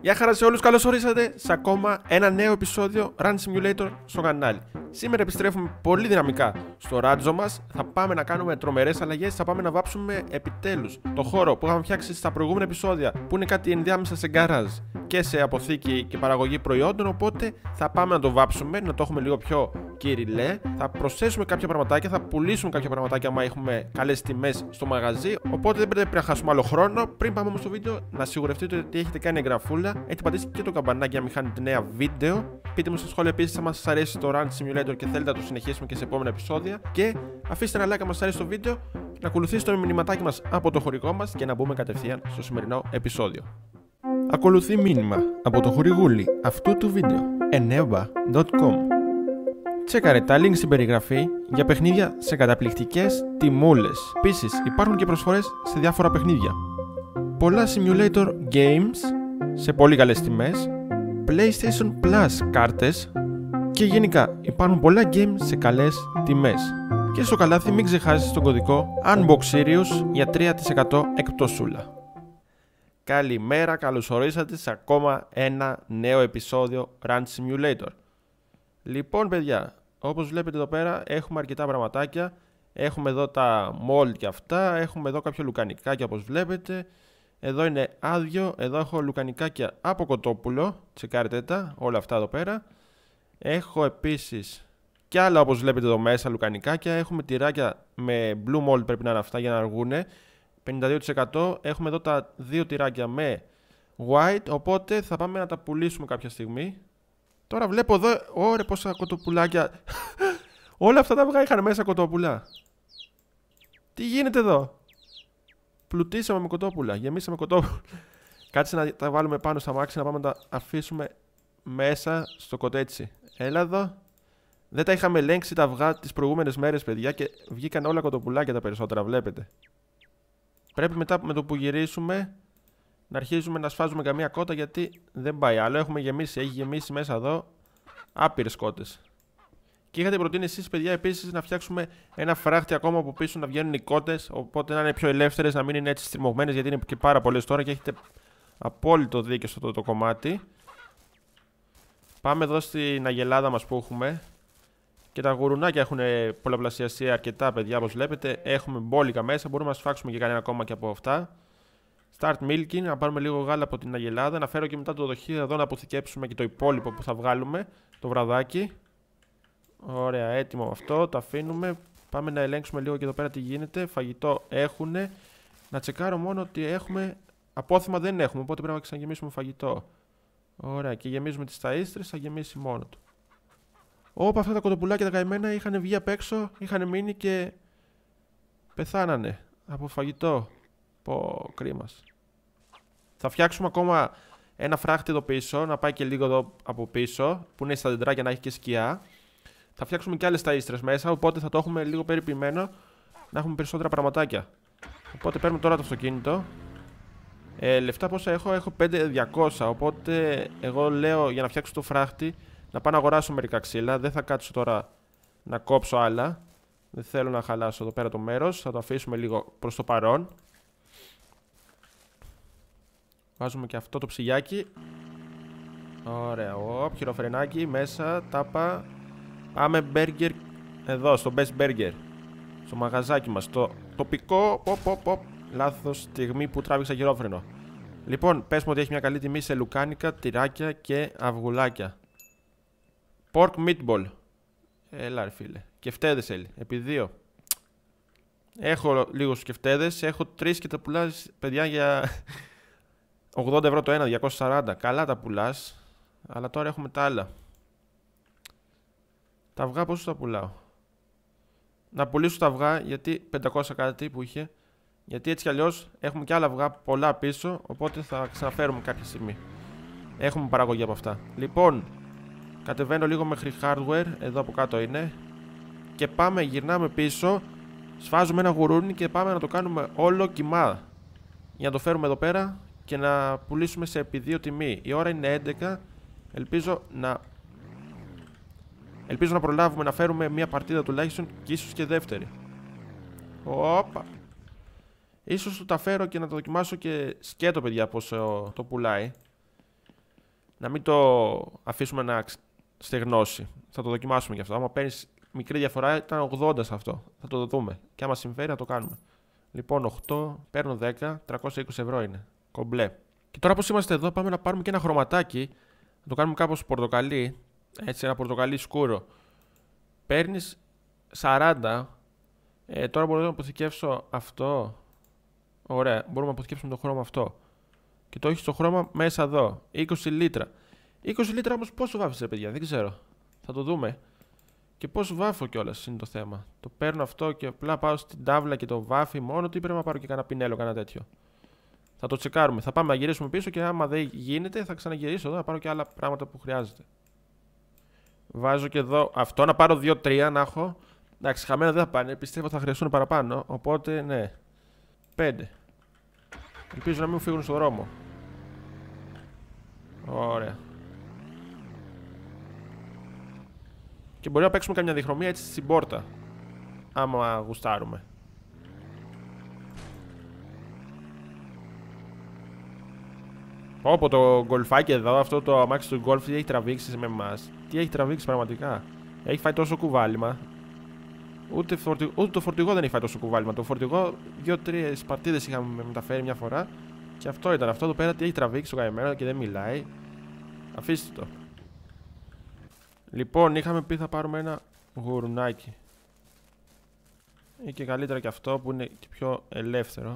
Γεια χαρά σε όλους, καλώς ορίσατε σε ακόμα ένα νέο επεισόδιο Run Simulator στο κανάλι. Σήμερα επιστρέφουμε πολύ δυναμικά στο ράτζο μας. Θα πάμε να κάνουμε τρομερές αλλαγές. Θα πάμε να βάψουμε επιτέλους το χώρο που είχαμε φτιάξει στα προηγούμενα επεισόδια, που είναι κάτι ενδιάμεσα σε γκαράζ και σε αποθήκη και παραγωγή προϊόντων. Οπότε θα πάμε να το βάψουμε, να το έχουμε λίγο πιο κυριλέ. Θα προσθέσουμε κάποια πραγματάκια, θα πουλήσουμε κάποια πραγματάκια άμα έχουμε καλές τιμές στο μαγαζί. Οπότε δεν πρέπει να χάσουμε άλλο χρόνο. Πριν πάμε όμως στο βίντεο, να σιγουρευτείτε ότι έχετε κάνει εγγραφούλα, έχετε πατήσει και το καμπανάκι για να μην χάνετε νέα βίντεο. Πείτε μου στα σχόλια επίσης αν σας αρέσει το Run Simulator και θέλετε να το συνεχίσουμε και σε επόμενα επεισόδια. Και αφήστε ένα like αν μας αρέσει το βίντεο, να ακολουθήσετε το μηνυματάκι μας από το χορηγό μας και να μπούμε κατευθείαν στο σημερινό επεισόδιο. Ακολουθεί μήνυμα από το χορηγούλι αυτού του βίντεο, eneba.com. Τσέκαρε τα link στην περιγραφή για παιχνίδια σε καταπληκτικές τιμούλες. Επίσης υπάρχουν και προσφορές σε διάφορα παιχνίδια. Πολλά simulator games σε πολύ καλές τιμές, PlayStation Plus κάρτες και γενικά υπάρχουν πολλά games σε καλές τιμές. Και στο καλάθι μην ξεχάσεις τον κωδικό UNBOXSERIOUS για 3% εκπτωσούλα. Καλημέρα, καλώς ορίσατε σε ακόμα ένα νέο επεισόδιο Run Simulator. Λοιπόν παιδιά, όπως βλέπετε εδώ πέρα έχουμε αρκετά πραγματάκια. Έχουμε εδώ τα mold και αυτά, έχουμε εδώ κάποια λουκανικάκια όπως βλέπετε. Εδώ είναι άδειο, εδώ έχω λουκανικάκια από κοτόπουλο, τσεκάρετε τα, όλα αυτά εδώ πέρα. Έχω επίσης και άλλα όπως βλέπετε εδώ μέσα λουκανικάκια, έχουμε τυράκια με blue mold, πρέπει να είναι αυτά για να αργούνε, 52%, έχουμε εδώ τα δύο τυράκια με white, οπότε θα πάμε να τα πουλήσουμε κάποια στιγμή. Τώρα βλέπω εδώ, ωραία πόσα κοτοπουλάκια, όλα αυτά τα αυγά είχαν μέσα κοτόπουλα. Τι γίνεται εδώ? Πλουτίσαμε με κοτόπουλα, γεμίσαμε κοτόπουλα. Κάτσε να τα βάλουμε πάνω στα μάξι, να πάμε να τα αφήσουμε μέσα στο κοτέτσι. Έλα εδώ. Δεν τα είχαμε ελέγξει τα αυγά τις προηγούμενες μέρες, παιδιά, και βγήκαν όλα κοτοπουλάκια τα περισσότερα, βλέπετε. Πρέπει μετά με το που γυρίσουμε να αρχίσουμε να σφάζουμε καμία κότα, γιατί δεν πάει άλλο. Έχουμε γεμίσει, έχει γεμίσει μέσα εδώ άπειρες κότες. Και είχατε προτείνει εσείς, παιδιά, επίσης να φτιάξουμε ένα φράχτη ακόμα από πίσω, να βγαίνουν οι κότες, οπότε να είναι πιο ελεύθερες, να μην είναι έτσι στριμωγμένες, γιατί είναι και πάρα πολλές τώρα και έχετε απόλυτο δίκιο στο το κομμάτι. Πάμε εδώ στην αγελάδα μας που έχουμε. Και τα γουρουνάκια έχουν πολλαπλασιαστεί αρκετά, παιδιά, όπως βλέπετε. Έχουμε μπόλικα μέσα, μπορούμε να σφάξουμε και κανένα ακόμα και από αυτά. Start milking, να πάρουμε λίγο γάλα από την αγελάδα. Να φέρω και μετά το δοχείο εδώ να αποθηκέψουμε και το υπόλοιπο που θα βγάλουμε, το βραδάκι. Ωραία, έτοιμο αυτό, το αφήνουμε. Πάμε να ελέγξουμε λίγο και εδώ πέρα τι γίνεται. Φαγητό έχουν. Να τσεκάρω μόνο ότι έχουμε. Απόθυμα δεν έχουμε, οπότε πρέπει να ξαναγεμίσουμε φαγητό. Ωραία, και γεμίζουμε τις ταΐστρες, θα γεμίσει μόνο του. Όπα, αυτά τα κοτοπουλάκια τα καημένα είχαν βγει απ' έξω, είχαν μείνει και πεθάνανε από φαγητό. Πω, κρίμας. Θα φτιάξουμε ακόμα ένα φράχτη εδώ πίσω, να πάει και λίγο εδώ από πίσω, που είναι στα δεντράκια να έχει και σκιά. Θα φτιάξουμε και άλλες ταΐστρες μέσα, οπότε θα το έχουμε λίγο περιποιημένο, να έχουμε περισσότερα πραγματάκια. Οπότε παίρνουμε τώρα το αυτοκίνητο. Λεφτά πόσα έχω? Έχω 5.200, οπότε εγώ λέω για να φτιάξω το φράχτη να πάω να αγοράσω μερικά ξύλα. Δεν θα κάτσω τώρα να κόψω άλλα. Δεν θέλω να χαλάσω εδώ πέρα το μέρος. Θα το αφήσουμε λίγο προς το παρόν. Βάζουμε και αυτό το ψυγιάκι. Ωραία, χειροφρενάκι μέσα, τάπα. Πάμε μπέργκερ εδώ, στο Best Burger. Στο μαγαζάκι μας, το τοπικό. Λάθος στιγμή που τράβηξα χειρόφρενο. Λοιπόν, πες μου ότι έχει μια καλή τιμή σε λουκάνικα, τυράκια και αυγουλάκια. Pork meatball. Έλα ρε φίλε. Κεφτέδες έλει. Επί 2. Έχω λίγους κεφτέδες. Έχω 3 και τα πουλάς, παιδιά, για 80 ευρώ το ένα, 240. Καλά τα πουλάς. Αλλά τώρα έχουμε τα άλλα. Τα αυγά πόσο τα πουλάω? Να πουλήσω τα αυγά, γιατί 500 κάτι που είχε. Γιατί έτσι κι αλλιώς έχουμε και άλλα αυγά πολλά πίσω. Οπότε θα ξαναφέρουμε κάποια στιγμή. Έχουμε παραγωγή από αυτά. Λοιπόν, κατεβαίνω λίγο μέχρι hardware. Εδώ από κάτω είναι. Και πάμε, γυρνάμε πίσω. Σφάζουμε ένα γουρούνι και πάμε να το κάνουμε όλο κοιμά. Για να το φέρουμε εδώ πέρα και να πουλήσουμε σε επί 2 τιμή. Η ώρα είναι 11. Ελπίζω να προλάβουμε να φέρουμε μια παρτίδα τουλάχιστον και ίσως και δεύτερη. Όπα. Ίσως το τα φέρω και να το δοκιμάσω και σκέτο, παιδιά, πόσο το πουλάει. να μην το αφήσουμε να στεγνώσει. Θα το δοκιμάσουμε γι' αυτό. Άμα παίρνεις μικρή διαφορά, ήταν 80 σε αυτό. Θα το δούμε. Και άμα συμφέρει, θα το κάνουμε. Λοιπόν, 8, παίρνω 10, 320 ευρώ είναι. Κομπλέ. Και τώρα, όπως είμαστε εδώ, πάμε να πάρουμε και ένα χρωματάκι. Να το κάνουμε κάπως πορτοκαλί. Έτσι, ένα πορτοκαλί σκούρο. Παίρνεις 40. Τώρα μπορώ να αποθηκεύσω αυτό. Ωραία, μπορούμε να αποθηκεύσουμε το χρώμα αυτό. Και το έχει το χρώμα μέσα εδώ. 20 λίτρα. 20 λίτρα όμως πόσο βάφεις, παιδιά, δεν ξέρω. Θα το δούμε. Και πόσο βάφω κιόλας είναι το θέμα. Το παίρνω αυτό και απλά πάω στην τάβλα και το βάφει μόνο του ή πρέπει να πάρω και κανένα πινέλο, κανένα τέτοιο. Θα το τσεκάρουμε. Θα πάμε να γυρίσουμε πίσω και άμα δεν γίνεται θα ξαναγυρίσω εδώ να πάρω και άλλα πράγματα που χρειάζεται. Βάζω και εδώ αυτό να πάρω 2-3 να έχω. Εντάξει, χαμένα δεν θα πάνε. Πιστεύω θα χρειαστούν παραπάνω. Οπότε ναι. 5. Ελπίζω να μην μου φύγουν στον δρόμο. Ωραία. Και μπορεί να παίξουμε καμιά διχρωμία έτσι στην πόρτα. Άμα γουστάρουμε. Όπω το γκολφάκι εδώ, αυτό το αμάξι του γκολφ, τι έχει τραβήξει με εμάς. Τι έχει τραβήξει πραγματικά. Έχει φάει τόσο κουβάλιμα. Ούτε το φορτηγό δεν έχει φάει τόσο κουβάλιμα. Το φορτηγό 2-3 παρτίδες είχαμε μεταφέρει μια φορά. Και αυτό ήταν. Αυτό εδώ πέρα τι έχει τραβήξει το καημένο και δεν μιλάει. Αφήστε το. Λοιπόν, είχαμε πει θα πάρουμε ένα γουρουνάκι. Ή και καλύτερα και αυτό που είναι και πιο ελεύθερο.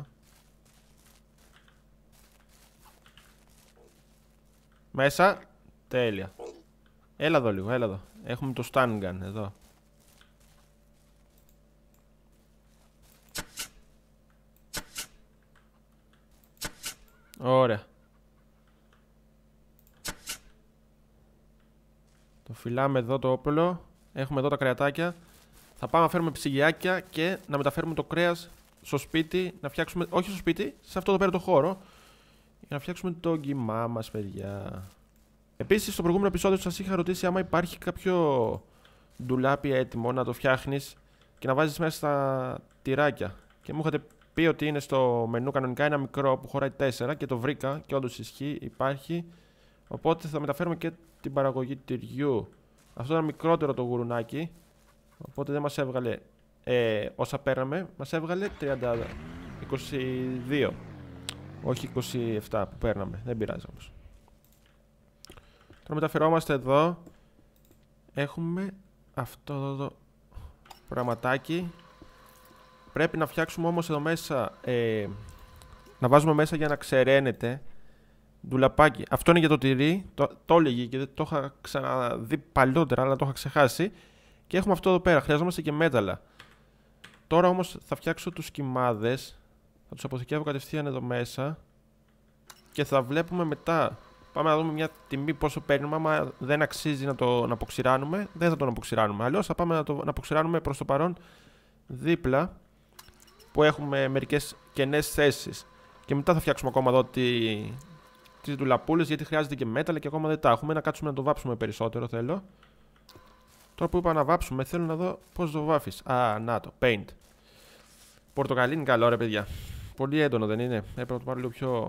Μέσα. Τέλεια. Έλα εδώ λίγο, έλα εδώ. Έχουμε το stun gun εδώ. Ωραία. Το φυλάμε εδώ το όπλο. Έχουμε εδώ τα κρεατάκια. Θα πάμε να φέρουμε ψυγιάκια και να μεταφέρουμε το κρέας στο σπίτι. Να φτιάξουμε, όχι στο σπίτι, σε αυτό εδώ πέρα το χώρο. Για να φτιάξουμε το γκυμά μας, παιδιά. Επίσης, στο προηγούμενο επεισόδιο σας είχα ρωτήσει άμα υπάρχει κάποιο ντουλάπι έτοιμο να το φτιάχνεις και να βάζεις μέσα στα τυράκια. Και μου είχατε πει ότι είναι στο μενού κανονικά ένα μικρό που χωράει 4 και το βρήκα και όντως ισχύει, υπάρχει. Οπότε θα μεταφέρουμε και την παραγωγή τυριού. Αυτό ήταν μικρότερο το γουρουνάκι. Οπότε δεν μας έβγαλε όσα πέραμε. Μας έβγαλε 22. Όχι 27 που παίρναμε. Δεν πειράζει όμως. Τώρα μεταφερόμαστε εδώ. Έχουμε αυτό εδώ το πραγματάκι. Πρέπει να φτιάξουμε όμως εδώ μέσα να βάζουμε μέσα για να ξεραίνεται ντουλαπάκι. Αυτό είναι για το τυρί. Το έλεγε και δεν το είχα ξαναδεί παλιότερα, αλλά το είχα ξεχάσει. Και έχουμε αυτό εδώ πέρα. Χρειαζόμαστε και μέταλλα. Τώρα όμως θα φτιάξω τους κυμάδες. Θα τους αποθηκεύω κατευθείαν εδώ μέσα. Και θα βλέπουμε μετά. Πάμε να δούμε μια τιμή πόσο παίρνουμε. Άμα δεν αξίζει να τον αποξηράνουμε, δεν θα τον αποξηράνουμε. Αλλιώς θα πάμε να αποξηράνουμε προς το παρόν δίπλα που έχουμε μερικές κενές θέσεις. Και μετά θα φτιάξουμε ακόμα εδώ τις ντουλαπούλες γιατί χρειάζεται και μέταλλα και ακόμα δεν τα έχουμε. Να κάτσουμε να το βάψουμε περισσότερο θέλω. Τώρα που είπα να βάψουμε, θέλω να δω πώς το βάφεις. Α, να το, paint. Πορτοκαλί είναι καλό ρε παιδιά. Πολύ έντονο δεν είναι. Έπρεπε να το πάρω λίγο πιο...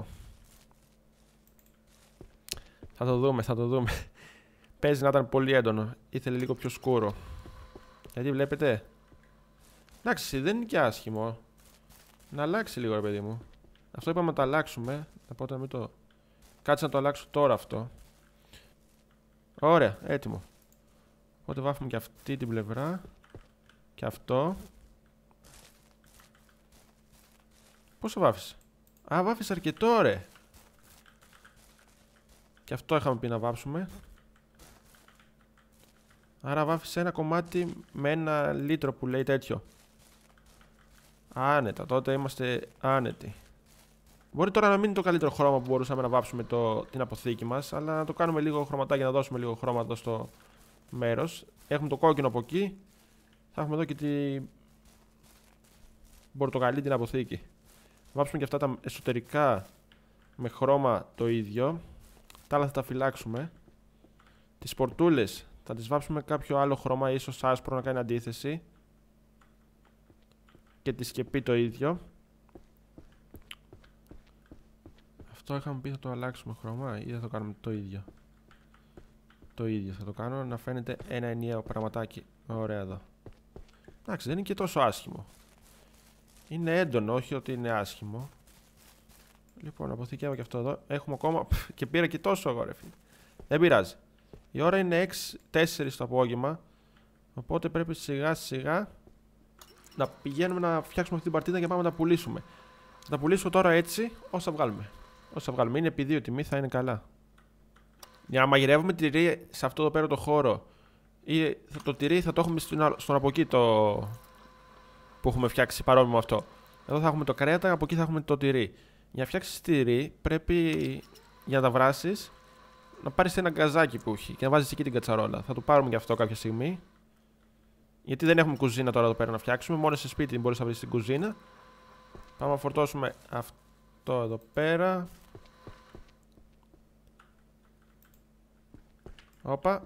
Θα το δούμε, θα το δούμε. Παίζει να ήταν πολύ έντονο. Ήθελε λίγο πιο σκούρο. Γιατί βλέπετε. Εντάξει, δεν είναι και άσχημο. Να αλλάξει λίγο ρε παιδί μου. Αυτό είπαμε να το αλλάξουμε. Οπότε να μην το... Κάτσε να το αλλάξω τώρα αυτό. Ωραία, έτοιμο. Οπότε βάφουμε και αυτή την πλευρά. Και αυτό. Πόσο βάφεις? Α, βάφεις αρκετό ρε. Και αυτό είχαμε πει να βάψουμε. Άρα βάφεις ένα κομμάτι με 1 λίτρο που λέει τέτοιο. Άνετα, τότε είμαστε άνετοι. Μπορεί τώρα να μην είναι το καλύτερο χρώμα που μπορούσαμε να βάψουμε την αποθήκη μας, αλλά να το κάνουμε λίγο χρωματάκι, να δώσουμε λίγο χρώμα εδώ στο μέρος. Έχουμε το κόκκινο από εκεί. Θα έχουμε εδώ και την πορτοκαλί την αποθήκη. Βάψουμε και αυτά τα εσωτερικά με χρώμα το ίδιο. Τα άλλα θα τα φυλάξουμε. Τις πορτούλες θα τις βάψουμε κάποιο άλλο χρώμα, ίσως άσπρο να κάνει αντίθεση. Και τη σκεπή το ίδιο. Αυτό είχαμε πει θα το αλλάξουμε χρώμα ή θα το κάνουμε το ίδιο. το ίδιο θα το κάνω, να φαίνεται ένα ενιαίο πραγματάκι. Ωραία εδώ. Εντάξει, δεν είναι και τόσο άσχημο. Είναι έντονο, όχι ότι είναι άσχημο. Λοιπόν, αποθηκεύω και αυτό εδώ. Έχουμε ακόμα. Και πήρα και τόσο εγώ, ρε φίλε. Δεν πειράζει. Η ώρα είναι 6-4 το απόγευμα. Οπότε πρέπει σιγά σιγά να πηγαίνουμε να φτιάξουμε αυτή την παρτίδα και πάμε να τα πουλήσουμε. Θα τα πουλήσω τώρα έτσι, όσα βγάλουμε. Όσα βγάλουμε. Είναι επειδή η τιμή θα είναι καλά. Για να μαγειρεύουμε τυρί σε αυτό εδώ πέρα το χώρο, ή το τυρί θα το έχουμε στον από εκεί το που έχουμε φτιάξει παρόμοιο με αυτό. Εδώ θα έχουμε το κρέατα, από εκεί θα έχουμε το τυρί. Για να φτιάξεις τυρί, πρέπει για να τα βράσεις να πάρεις ένα γκαζάκι που έχει και να βάζεις εκεί την κατσαρόλα. Θα το πάρουμε γι' αυτό κάποια στιγμή. Γιατί δεν έχουμε κουζίνα τώρα εδώ πέρα να φτιάξουμε. Μόνο σε σπίτι μπορείς να βρεις την κουζίνα. Πάμε να φορτώσουμε αυτό εδώ πέρα. Όπα.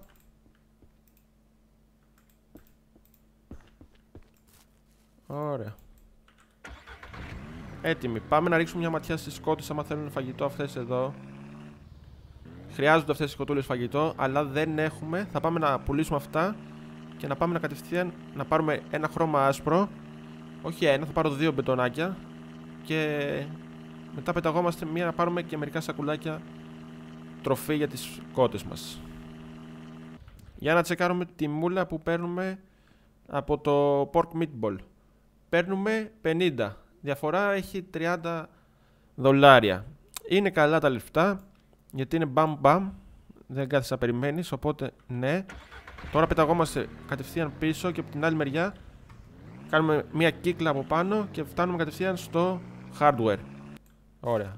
Ωραία. Έτοιμοι. Πάμε να ρίξουμε μια ματιά στις σκότες άμα θέλουν φαγητό αυτές εδώ. Χρειάζονται αυτές οι σκοτούλες φαγητό, αλλά δεν έχουμε. Θα πάμε να πουλήσουμε αυτά και να πάμε να κατευθείαν να πάρουμε ένα χρώμα άσπρο. Όχι ένα, θα πάρω 2 μπετονάκια. Και μετά πεταγόμαστε μία να πάρουμε και μερικά σακουλάκια τροφή για τις σκότες μας. Για να τσεκάρουμε τη μούλα που παίρνουμε από το pork meatball. Παίρνουμε 50. Διαφορά έχει $30. Είναι καλά τα λεφτά, γιατί είναι μπαμ μπαμ. Δεν κάθεσαι να περιμένεις, οπότε ναι. Τώρα πεταγόμαστε κατευθείαν πίσω και από την άλλη μεριά κάνουμε μία κύκλα από πάνω και φτάνουμε κατευθείαν στο hardware. Ωραία.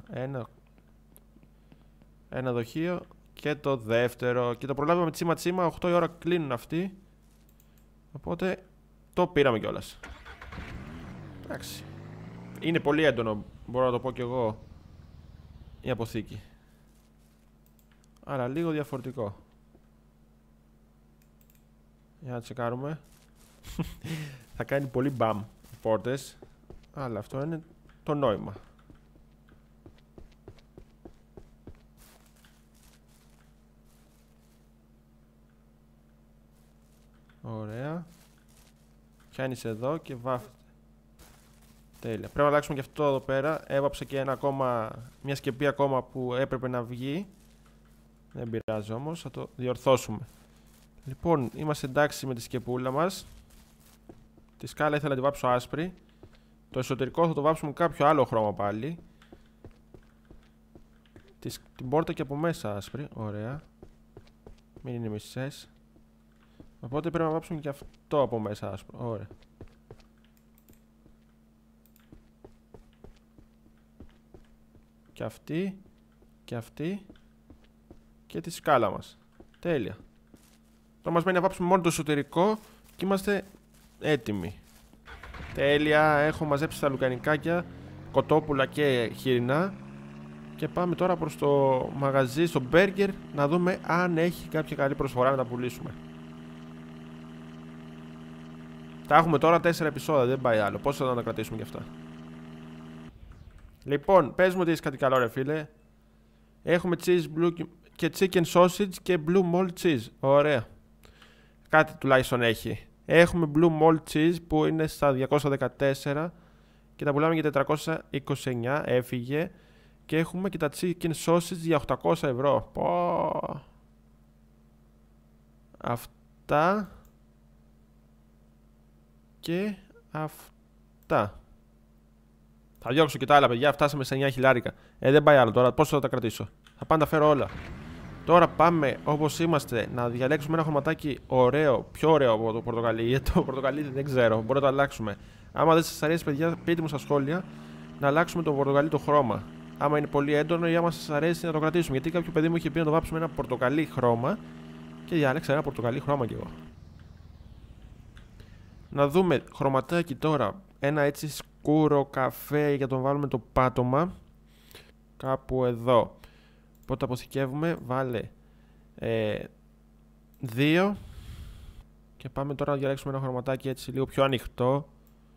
Ένα δοχείο και το δεύτερο. Και το προλάβαμε τσίμα τσίμα, 8 η ώρα κλείνουν αυτοί. Οπότε το πήραμε κιόλας. Εντάξει. Είναι πολύ έντονο, μπορώ να το πω κι εγώ, η αποθήκη. Άρα λίγο διαφορετικό. Για να τσεκάρουμε. Θα κάνει πολύ μπαμ οι πόρτες, αλλά αυτό είναι το νόημα. Ωραία. Πιάνεις εδώ και βάφεται. Τέλεια. Πρέπει να αλλάξουμε και αυτό εδώ πέρα. Έβαψα και μια σκεπή ακόμα που έπρεπε να βγει. Δεν πειράζει όμως, θα το διορθώσουμε. Λοιπόν, είμαστε εντάξει με τη σκεπούλα μας. Τη σκάλα ήθελα να τη βάψω άσπρη. Το εσωτερικό θα το βάψουμε κάποιο άλλο χρώμα πάλι. Την πόρτα και από μέσα άσπρη. Ωραία. Μην είναι μισές. Οπότε πρέπει να βάψουμε και αυτό από μέσα άσπρο. Ωραία. Και αυτή. Και αυτή. Και τη σκάλα μας. Τέλεια. Τώρα μας μένει να βάψουμε μόνο το εσωτερικό και είμαστε έτοιμοι. Τέλεια. Έχω μαζέψει τα λουκανικάκια, κοτόπουλα και χοιρινά. Και πάμε τώρα προς το μαγαζί, στο μπέργκερ, να δούμε αν έχει κάποια καλή προσφορά να τα πουλήσουμε. Τα έχουμε τώρα 4 επεισόδια, δεν πάει άλλο. Πόσο θα τα κρατήσουμε κι αυτά. Λοιπόν, πες μου ότι έχεις κάτι καλό, ρε φίλε. Έχουμε cheese blue και chicken sausage και blue mold cheese. Ωραία. Κάτι τουλάχιστον έχει. Έχουμε blue mold cheese που είναι στα 214 και τα πουλάμε για 429. Έφυγε. Και έχουμε και τα chicken sausage για 800 ευρώ. Πω. Αυτά. Και αυτά. Θα διώξω και τα άλλα, παιδιά. Φτάσαμε σε 9 χιλιάρικα. Δεν πάει άλλο τώρα. Πόσο θα τα κρατήσω. Θα πάντα φέρω όλα. Τώρα πάμε όπως είμαστε να διαλέξουμε ένα χρωματάκι ωραίο. Πιο ωραίο από το πορτοκαλί. Γιατί το πορτοκαλί δεν ξέρω. Μπορούμε να το αλλάξουμε. Άμα δεν σας αρέσει, παιδιά, πείτε μου στα σχόλια να αλλάξουμε το πορτοκαλί το χρώμα. Άμα είναι πολύ έντονο ή άμα σας αρέσει να το κρατήσουμε. Γιατί κάποιο παιδί μου είχε πει να το βάψουμε ένα πορτοκαλί χρώμα. Και διάλεξα ένα πορτοκαλί χρώμα κι εγώ. Να δούμε χρωματάκι τώρα. Ένα έτσι σκούρο καφέ για να τον βάλουμε το πάτωμα. Κάπου εδώ. Οπότε αποθηκεύουμε. Βάλε 2. Και πάμε τώρα να διαλέξουμε ένα χρωματάκι έτσι λίγο πιο ανοιχτό.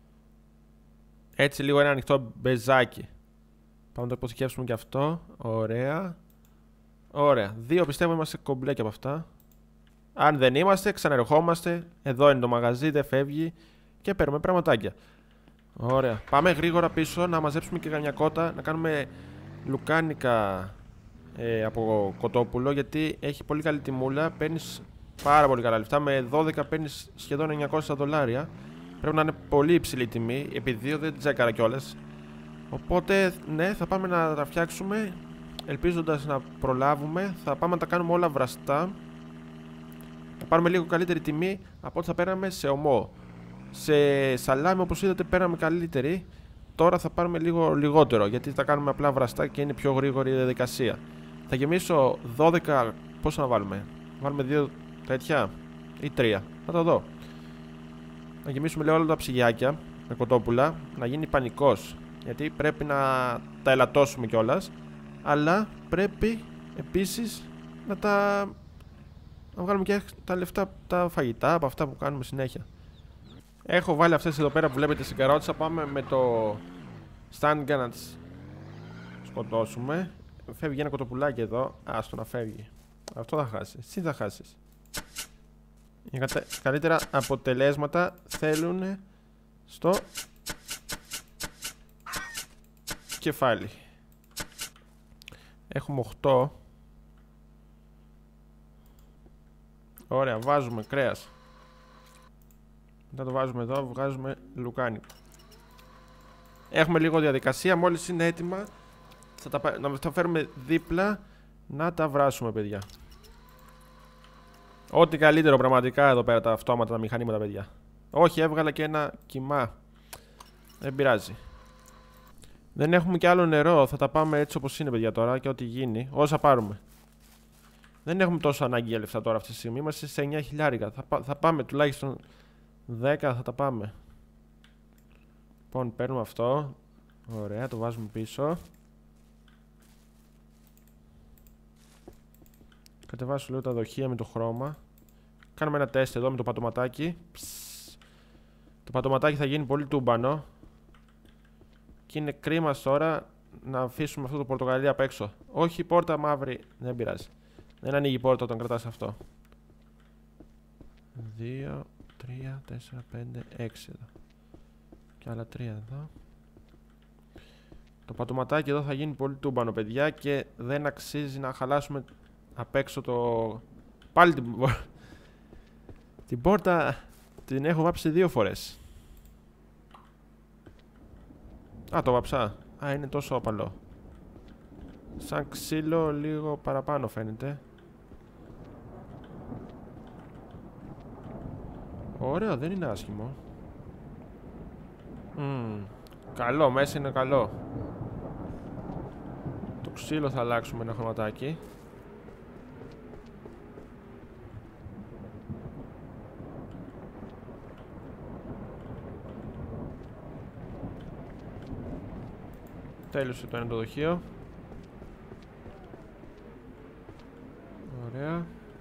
Έτσι λίγο ένα ανοιχτό μπεζάκι. Πάμε να το αποθηκεύσουμε και αυτό. Ωραία. Ωραία. 2 πιστεύω είμαστε κομπλέ και από αυτά. Αν δεν είμαστε, ξαναρχόμαστε. Εδώ είναι το μαγαζί, δεν φεύγει και παίρνουμε πραγματάκια. Ωραία. Πάμε γρήγορα πίσω να μαζέψουμε και καμιά κότα, να κάνουμε λουκάνικα από κοτόπουλο, γιατί έχει πολύ καλή τιμούλα. Παίρνεις πάρα πολύ καλά λεφτά. Με 12 παίρνεις σχεδόν $900. Πρέπει να είναι πολύ υψηλή η τιμή, επειδή δεν τσέκαρα κιόλας. Οπότε, ναι, θα πάμε να τα φτιάξουμε. Ελπίζοντας να προλάβουμε, θα πάμε να τα κάνουμε όλα βραστά. Θα πάρουμε λίγο καλύτερη τιμή από ό,τι θα πέραμε σε ομό. Σε σαλάμι, όπως είδατε, πέραμε καλύτερη. Τώρα θα πάρουμε λίγο λιγότερο, γιατί θα κάνουμε απλά βραστά και είναι πιο γρήγορη η διαδικασία. Θα γεμίσω 12. Πόσα να βάλουμε? Βάλουμε 2 τέτοια ή 3. Θα το δω. Να γεμίσουμε λίγο όλα τα ψυγιάκια με κοτόπουλα. Να γίνει πανικός, γιατί πρέπει να τα ελαττώσουμε κιόλας. Αλλά πρέπει επίσης να βγάλουμε και τα λεφτά, τα φαγητά από αυτά που κάνουμε συνέχεια. Έχω βάλει αυτές εδώ πέρα που βλέπετε στην καρότσα. Πάμε με το stand για να τις σκοτώσουμε. Φεύγει ένα κοτοπουλάκι εδώ. Άστο να φεύγει. Αυτό θα χάσει. Εσύ θα χάσεις. Οι καλύτερα αποτελέσματα θέλουν στο κεφάλι. Έχουμε 8. Ωραία, βάζουμε κρέας. Μετά το βάζουμε εδώ, βγάζουμε λουκάνικο. Έχουμε λίγο διαδικασία. Μόλις είναι έτοιμα να τα φέρουμε δίπλα να τα βράσουμε, παιδιά. Ό,τι καλύτερο πραγματικά εδώ πέρα τα αυτόματα, τα μηχανήματα, παιδιά. Όχι, έβγαλα και ένα κιμά. Δεν πειράζει. Δεν έχουμε και άλλο νερό. Θα τα πάμε έτσι όπως είναι, παιδιά, τώρα και ό,τι γίνει. Όσα πάρουμε. Δεν έχουμε τόσο ανάγκη για λεφτά τώρα αυτή τη στιγμή. Είμαστε σε 9.000. Θα πάμε τουλάχιστον 10 θα τα πάμε. Λοιπόν, παίρνουμε αυτό. Ωραία, το βάζουμε πίσω. Κατεβάσω λίγο τα δοχεία με το χρώμα. Κάνουμε ένα τεστ εδώ με το πατωματάκι. Το πατωματάκι θα γίνει πολύ τούμπανο. Και είναι κρίμα τώρα να αφήσουμε αυτό το πορτοκαλί απ' έξω. Όχι, η πόρτα μαύρη. Δεν πειράζει. Δεν ανοίγει η πόρτα όταν κρατάς αυτό. 2, 3, 4, 5, 6 εδώ. Και άλλα 3 εδώ. Το πατωματάκι εδώ θα γίνει πολύ τούμπανο, παιδιά, και δεν αξίζει να χαλάσουμε απ' έξω το... Πάλι την πόρτα την έχω βάψει 2 φορές. Α, το βάψα. Α, είναι τόσο απαλό. Σαν ξύλο λίγο παραπάνω φαίνεται. Ωραίο, δεν είναι άσχημο. Καλό, μέσα είναι καλό. Το ξύλο θα αλλάξουμε ένα χρωματάκι. Τέλειωσε το ένα το δοχείο. Ωραία.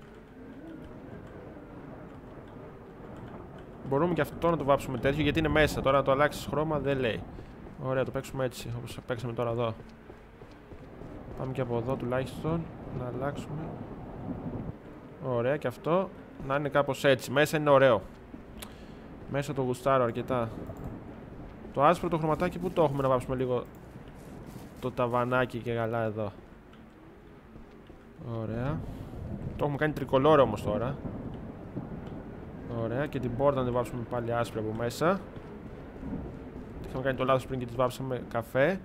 Μπορούμε και αυτό να το βάψουμε τέτοιο, γιατί είναι μέσα. Τώρα να το αλλάξεις χρώμα δεν λέει. Ωραία, το παίξουμε έτσι όπως παίξαμε τώρα εδώ. Πάμε και από εδώ τουλάχιστον να αλλάξουμε. Ωραία, και αυτό να είναι κάπως έτσι. Μέσα είναι ωραίο. Μέσα το γουστάρω αρκετά. Το άσπρο το χρωματάκι που το έχουμε να βάψουμε λίγο το ταβανάκι και καλά εδώ. Ωραία. Το έχουμε κάνει τρικολόρο όμως τώρα. Ωραία, και την πόρτα να την βάψουμε πάλι άσπρη από μέσα. Είχαμε κάνει το λάθος πριν και τις βάψαμε καφέ.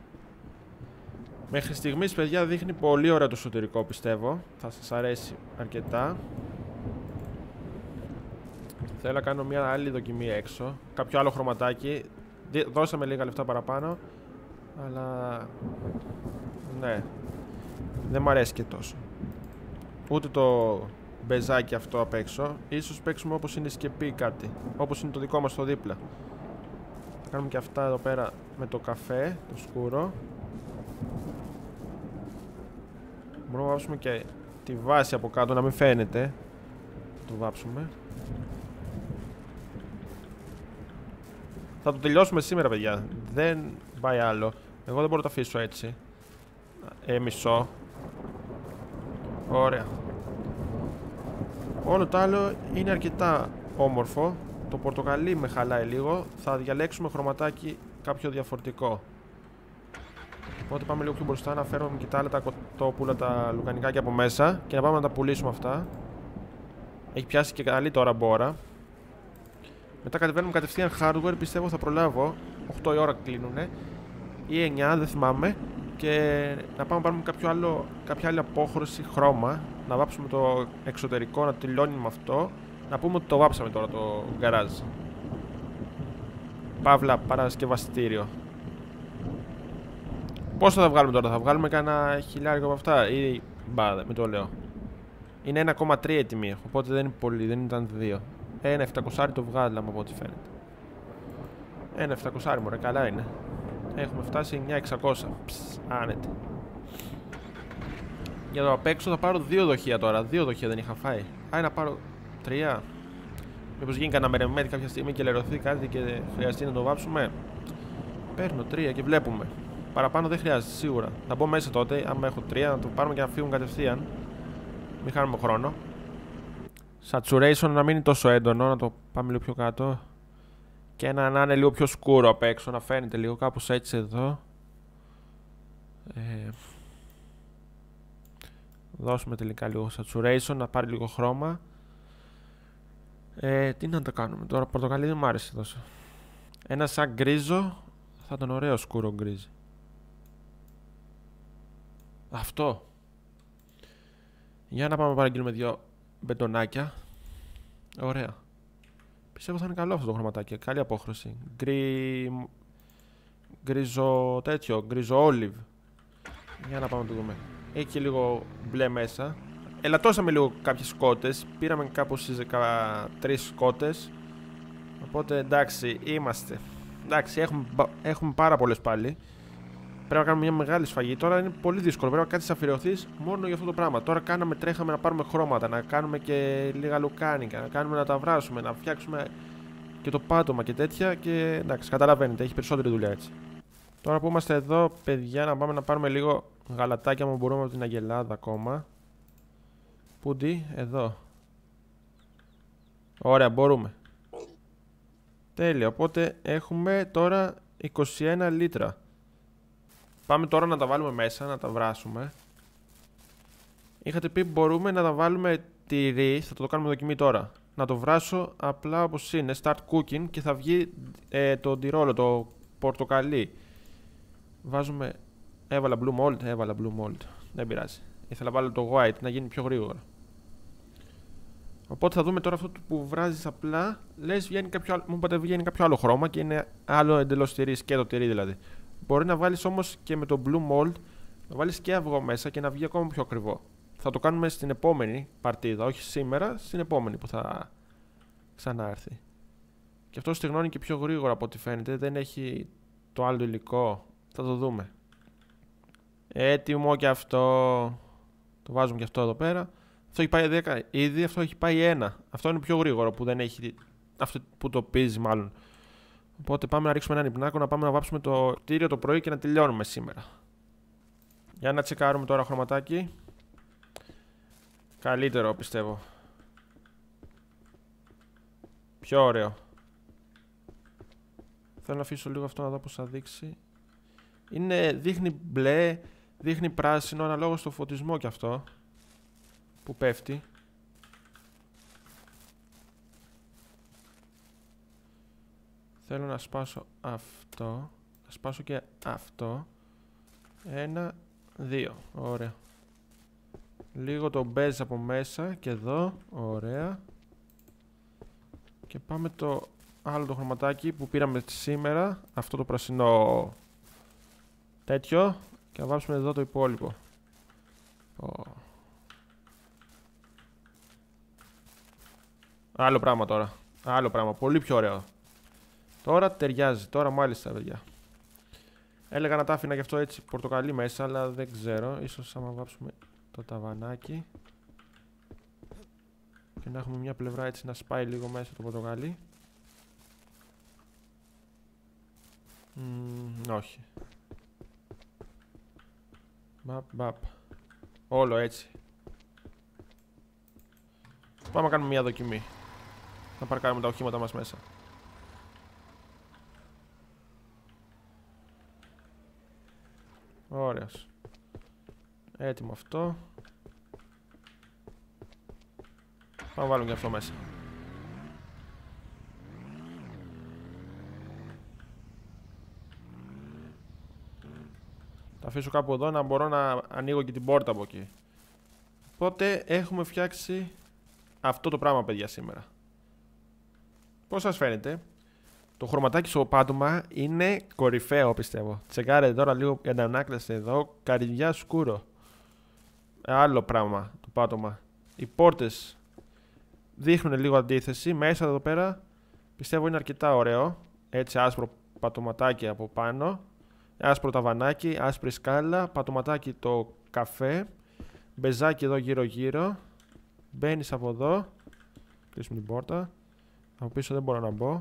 Μέχρι στιγμής, παιδιά, δείχνει πολύ ωραίο το εσωτερικό, πιστεύω. Θα σας αρέσει αρκετά. Θέλω να κάνω μια άλλη δοκιμή έξω. Κάποιο άλλο χρωματάκι. Δώσαμε λίγα λεφτά παραπάνω. Αλλά... ναι. Δεν μ' αρέσει και τόσο. Ούτε το μπεζάκι αυτό απ' έξω. Ίσως παίξουμε όπως είναι σκεπή κάτι. Όπως είναι το δικό μας το δίπλα. Θα κάνουμε και αυτά εδώ πέρα με το καφέ, το σκούρο. Μπορούμε να βάψουμε και τη βάση από κάτω, να μην φαίνεται. Το βάψουμε. Θα το τελειώσουμε σήμερα, παιδιά. Δεν πάει άλλο. Εγώ δεν μπορώ να το αφήσω έτσι. Μισό. Ωραία. Όλο το άλλο είναι αρκετά όμορφο. Το πορτοκαλί με χαλάει λίγο. Θα διαλέξουμε χρωματάκι κάποιο διαφορετικό. Οπότε πάμε λίγο πιο μπροστά να φέρουμε και τα άλλα τα κοτόπουλα, τα λουκανικάκια από μέσα και να πάμε να τα πουλήσουμε αυτά. Έχει πιάσει και καλή τώρα μπόρα. Μετά κατεβαίνουμε κατευθείαν hardware, πιστεύω θα προλάβω. 8 η ώρα κλείνουνε ή 9, δεν θυμάμαι. Και να πάμε να πάρουμε κάποια άλλη απόχρωση χρώμα. Να βάψουμε το εξωτερικό, να τελειώνει με αυτό. Να πούμε ότι το βάψαμε τώρα το γκαράζ. Παύλα παρασκευαστήριο. Πόσο θα βγάλουμε τώρα, θα βγάλουμε κανένα χιλιάρικο από αυτά ή μπα, μην το λέω. Είναι 1,3 η τιμή, οπότε δεν είναι πολύ, δεν ήταν 2. Ένα 700 το βγάλαμε από ό,τι φαίνεται. Ένα 700 μωρέ, καλά είναι. Έχουμε φτάσει 9.600. Άνετε. Για το απ' έξω θα πάρω 2 δοχεία τώρα. 2 δοχεία δεν είχα φάει. Άι να πάρω 3. Μήπως γίνει κανένα μερεμέτη κάποια στιγμή και λερωθεί κάτι και χρειαστεί να το βάψουμε. Παίρνω 3 και βλέπουμε. Παραπάνω δεν χρειάζεται σίγουρα. Θα μπω μέσα τότε, άμα έχω 3, να το πάρουμε και να φύγουμε κατευθείαν. Μην χάνουμε χρόνο. Saturation να μην είναι τόσο έντονο, να το πάμε λίγο πιο κάτω. Και να είναι λίγο πιο σκούρο απ' έξω, να φαίνεται λίγο κάπως έτσι εδώ. Δώσουμε τελικά λίγο saturation, να πάρει λίγο χρώμα. Τι να το κάνουμε τώρα, πορτοκαλί δεν μου άρεσε τόσο. Ένα σαν γκρίζο, θα ήταν ωραίο σκούρο γκρίζι. Αυτό. Για να πάμε να παραγγείλουμε 2 μπετονάκια. Ωραία. Πιστεύω θα είναι καλό αυτό το χρωματάκι. Καλή απόχρωση. Γκρίζο τέτοιο. Γκρίζο olive. Για να πάμε να το δούμε. Έχει και λίγο μπλε μέσα. Ελαττώσαμε λίγο κάποιες σκότες. Πήραμε κάπου στις 13 σκότες. Οπότε εντάξει, είμαστε. Εντάξει, έχουμε πάρα πολλές πάλι. Πρέπει να κάνουμε μια μεγάλη σφαγή. Τώρα είναι πολύ δύσκολο. Πρέπει να κάτσεις να αφιερωθείς μόνο για αυτό το πράγμα. Τώρα τρέχαμε να πάρουμε χρώματα, να κάνουμε και λίγα λουκάνικα, να κάνουμε να τα βράσουμε, να φτιάξουμε και το πάτωμα και τέτοια. Και εντάξει, καταλαβαίνετε, έχει περισσότερη δουλειά έτσι. Τώρα που είμαστε εδώ, παιδιά, να πάμε να πάρουμε λίγο γαλατάκια μου μπορούμε από την Αγελάδα ακόμα. Πούντι, εδώ. Ωραία, μπορούμε. Τέλεια, οπότε έχουμε τώρα 21 λίτρα. Πάμε τώρα να τα βάλουμε μέσα, να τα βράσουμε. Είχατε πει μπορούμε να τα βάλουμε τυρί, θα το κάνουμε δοκιμή τώρα. Να το βράσω απλά όπως είναι, start cooking και θα βγει το τυρόλο, το πορτοκαλί. Βάζουμε, έβαλα blue mold, δεν πειράζει. Ήθελα να βάλω το white να γίνει πιο γρήγορα. Οπότε θα δούμε τώρα αυτό που βράζεις απλά. Λες βγαίνει κάποιο άλλο, μου είπατε βγαίνει κάποιο άλλο χρώμα και είναι άλλο εντελώς τυρί, σκέτο τυρί δηλαδή. Μπορεί να βάλεις όμως και με το blue mold, να βάλεις και αυγό μέσα και να βγει ακόμα πιο ακριβό. Θα το κάνουμε στην επόμενη παρτίδα, όχι σήμερα, στην επόμενη που θα ξανάρθει. Και αυτό στεγνώνει και πιο γρήγορα από ό,τι φαίνεται, δεν έχει το άλλο υλικό. Θα το δούμε. Έτοιμο και αυτό. Το βάζουμε και αυτό εδώ πέρα. Αυτό έχει πάει 10 ήδη, αυτό έχει πάει 1. Αυτό είναι πιο γρήγορο που δεν έχει. Αυτό που το πίζει μάλλον. Οπότε πάμε να ρίξουμε έναν υπνάκο, να πάμε να βάψουμε το κτίριο το πρωί και να τελειώνουμε σήμερα. Για να τσεκάρουμε τώρα χρωματάκι. Καλύτερο πιστεύω. Πιο ωραίο. Θέλω να αφήσω λίγο αυτό να δω πως θα δείξει. Δείχνει μπλε, δείχνει πράσινο αναλόγως στο φωτισμό κι αυτό. Που πέφτει. Θέλω να σπάσω αυτό. Να σπάσω και αυτό. 1, 2. Ωραία. Λίγο το μπέζ από μέσα και εδώ. Ωραία. Και πάμε το άλλο το χρωματάκι που πήραμε σήμερα. Αυτό το πρασινό τέτοιο. Και να βάψουμε εδώ το υπόλοιπο. Άλλο πράγμα τώρα. Άλλο πράγμα. Πολύ πιο ωραίο. Τώρα ταιριάζει. Τώρα μάλιστα, παιδιά. Έλεγα να τα άφηνα γι' αυτό έτσι πορτοκαλί μέσα, αλλά δεν ξέρω. Ίσως άμα βάψουμε το ταβανάκι και να έχουμε μια πλευρά έτσι να σπάει λίγο μέσα το πορτοκαλί. Όχι. Μπαπ. Όλο έτσι. Πάμε να κάνουμε μια δοκιμή. Να παρκάρουμε τα οχήματα μας μέσα. Ωραίος. Έτοιμο αυτό. Πάμε να βάλουμε και αυτό μέσα. Τα αφήσω κάπου εδώ να μπορώ να ανοίγω και την πόρτα από εκεί. Οπότε έχουμε φτιάξει αυτό το πράγμα, παιδιά, σήμερα. Πώς σας φαίνεται? Το χρωματάκι στο πάτωμα είναι κορυφαίο, πιστεύω. Τσεκάρετε τώρα λίγο η αντανάκλαση εδώ. Καρυδιά σκούρο. Άλλο πράγμα το πάτωμα. Οι πόρτες δείχνουν λίγο αντίθεση. Μέσα εδώ πέρα πιστεύω είναι αρκετά ωραίο. Έτσι άσπρο πατωματάκι από πάνω. Άσπρο ταβανάκι, άσπρη σκάλα. Πατωματάκι το καφέ. Μπεζάκι εδώ γύρω γύρω. Μπαίνεις από εδώ. Κλείσουμε την πόρτα. Από πίσω δεν μπορώ να μπω.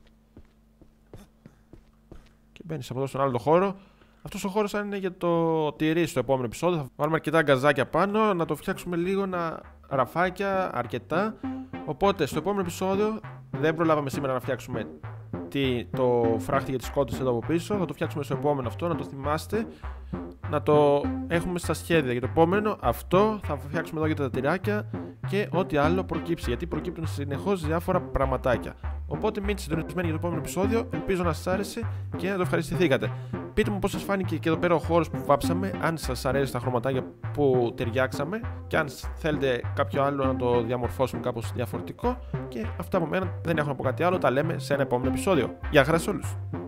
Και μπαίνεις από εδώ στον άλλο το χώρο. Αυτός ο χώρος θα είναι για το τυρί στο επόμενο επεισόδιο. Θα βάλουμε αρκετά γκαζάκια πάνω, να το φτιάξουμε λίγο, ραφάκια αρκετά. Οπότε στο επόμενο επεισόδιο δεν προλάβαμε σήμερα να φτιάξουμε το φράχτη για τις κότες εδώ από πίσω. Θα το φτιάξουμε στο επόμενο αυτό, να το θυμάστε. Να το έχουμε στα σχέδια για το επόμενο. Αυτό θα φτιάξουμε εδώ για τα τυράκια και ό,τι άλλο προκύψει. Γιατί προκύπτουν συνεχώς διάφορα πραγματάκια. Οπότε μείνετε συντονισμένοι για το επόμενο επεισόδιο. Ελπίζω να σας άρεσε και να το ευχαριστηθήκατε. Πείτε μου πώς σας φάνηκε και εδώ πέρα ο χώρος που βάψαμε. Αν σας αρέσει τα χρωματάκια που ταιριάξαμε. Και αν θέλετε κάποιο άλλο να το διαμορφώσουμε κάπως διαφορετικό. Και αυτά από μένα, δεν έχω να πω κάτι άλλο. Τα λέμε σε ένα επόμενο επεισόδιο. Γεια χαρά σε όλους.